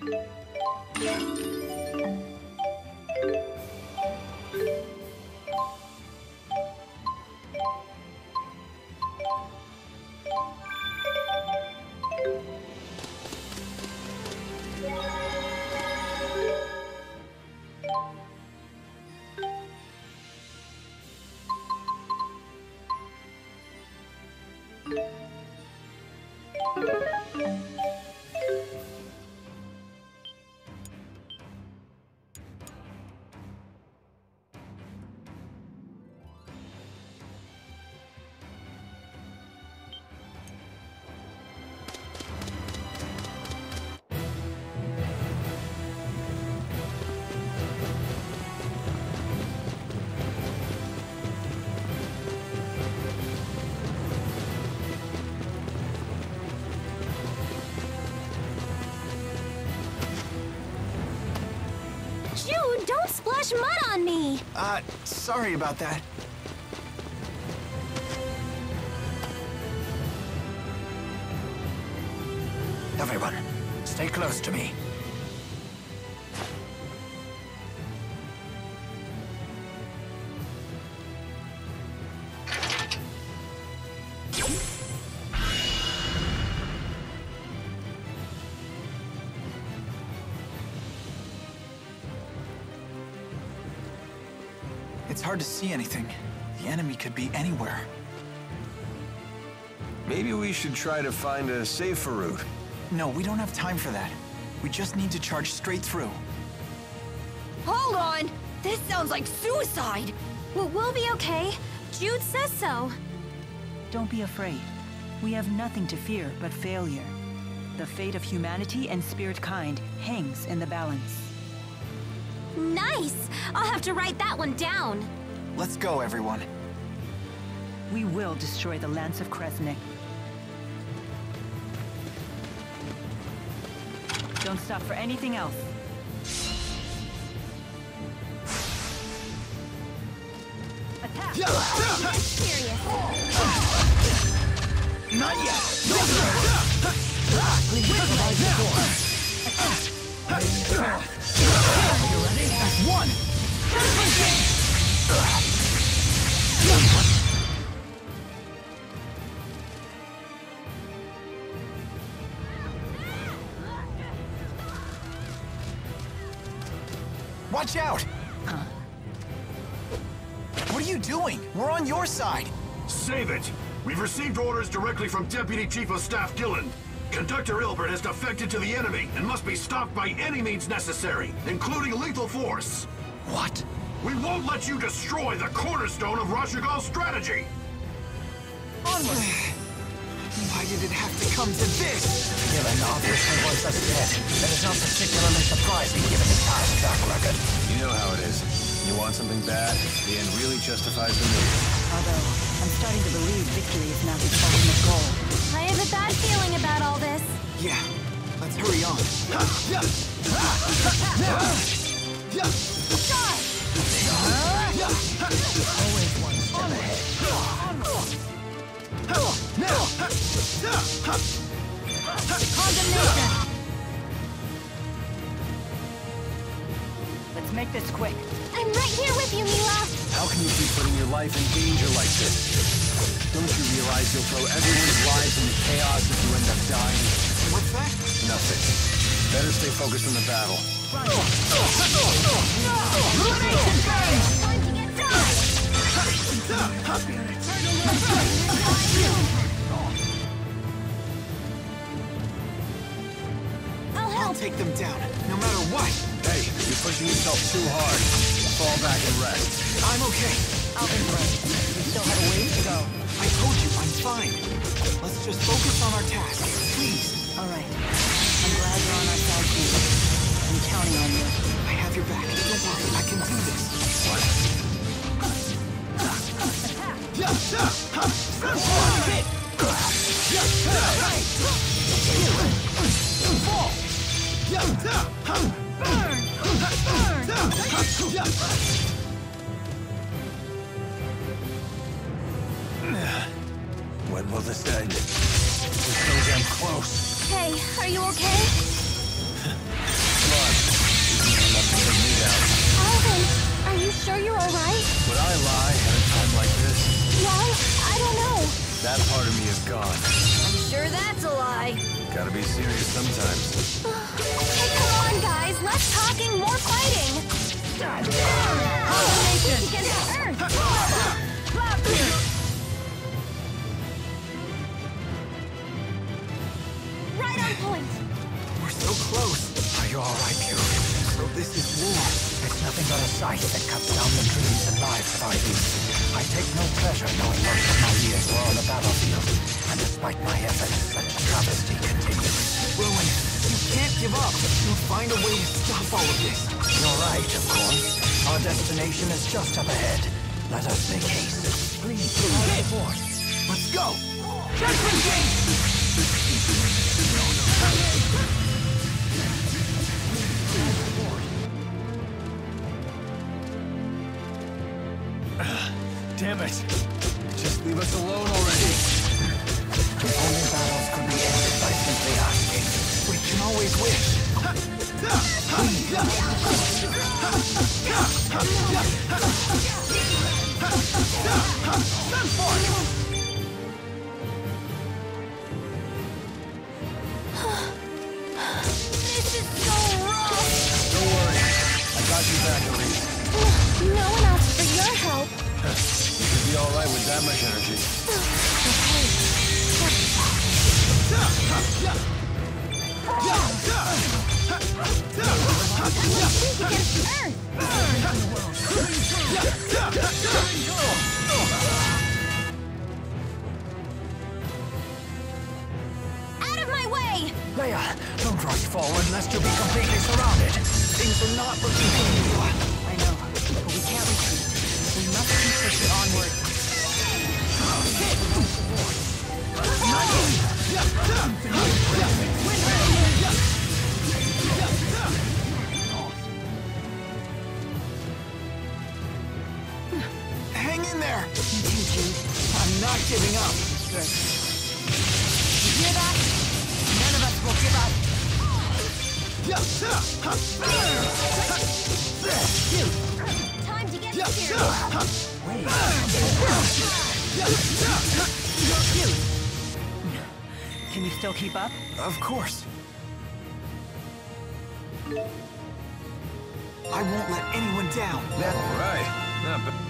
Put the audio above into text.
Jude, don't splash mud on me! Sorry about that. Everyone, stay close to me. It's hard to see anything. The enemy could be anywhere. Maybe we should try to find a safer route. No, we don't have time for that. We just need to charge straight through. Hold on! This sounds like suicide! We'll be okay. Jude says so. Don't be afraid. We have nothing to fear but failure. The fate of humanity and spirit kind hangs in the balance. Nice! I'll have to write that one down. Let's go, everyone. We will destroy the Lance of Kresnik. Don't stop for anything else. Attack! Get serious. Not yet! You ready? That's one! Watch out! What are you doing? We're on your side! Save it! We've received orders directly from Deputy Chief of Staff Gillen. Conductor Ilbert has defected to the enemy and must be stopped by any means necessary, including lethal force. What? We won't let you destroy the cornerstone of Rashugal's strategy! Onward! Why did it have to come to this? Gillen obviously wants us dead. That is not particularly surprising given his past track record. You know how it is. You want something bad, the end really justifies the means. Although, I'm starting to believe victory is now his ultimate goal. I have a bad feeling about all this. Yeah, let's hurry on. Always one step ahead. Condemnation! Let's make this quick. I'm right here with you, Mila! How can you keep putting your life in danger like this? Don't you realize you'll throw everyone's lives into chaos if you end up dying? What's that? Nothing. Better stay focused on the battle. Going to get done! I'll take them down, no matter what. Hey, you're pushing yourself too hard. Fall back and rest. I'm okay. I'll be right. We still have a ways to go. I told you, I'm fine. Let's just focus on our task, please. All right. I'm glad you're on our side, Chief. I'm counting on you. I have your back. Don't worry, I can do this. When will this end? We're so damn close. Hey, are you okay? Hold on. This is enough to take me down. Alvin, are you sure you're alright? Would I lie at a time like this? Why? I don't know. That part of me is gone. I'm sure that's a lie. Gotta be serious sometimes. Hey, come on, guys. Less talking, more fighting. Abomination against Earth. Right on point. We're so close. Are you all right, Pew? So this is war. It's nothing but a sight that cuts down the dreams and lives of our youth. I take no pleasure knowing most of my years were on the battlefield. And despite my efforts, such travesty continues. Rowan, you can't give up. You'll find a way to stop all of this. You're right, of course. Our destination is just up ahead. Let us make haste. Please, forth. Let's go. Judgment Gate! Damn it. Just leave us alone already. Only battles could be ended by simply asking. We can always wish. This is so rough. Don't worry. I got you back, Elise. No one asked for your help. You should be alright with that much energy. Out of my way! Leia, don't rush forward lest you be completely surrounded. Things are not looking good for you. I know, but we can't retreat. We must keep pushing onward. Hang in there. I'm not giving up. You hear that? None of us will give up. Time to get serious. Can you still keep up? Of course. I won't let anyone down. Alright. Not bad.